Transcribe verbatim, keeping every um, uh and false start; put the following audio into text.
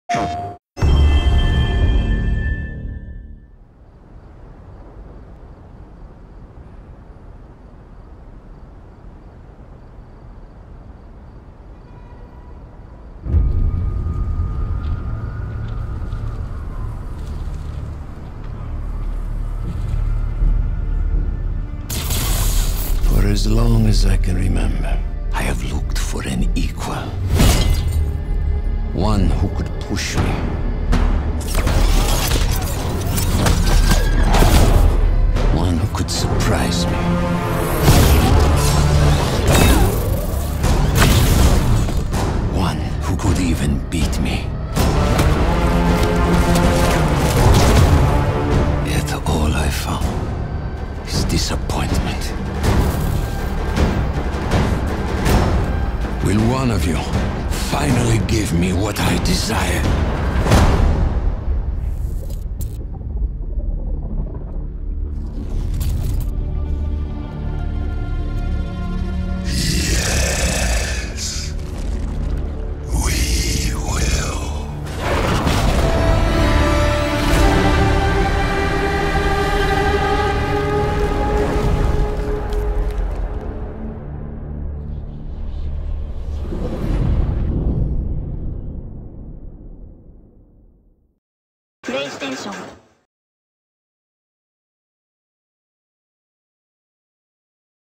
For as long as I can remember, I have looked for an equal. One who could push me. One who could surprise me. One who could even beat me. Yet all I found is disappointment. Will one of you finally give me what I desire? Yes, we will. PlayStation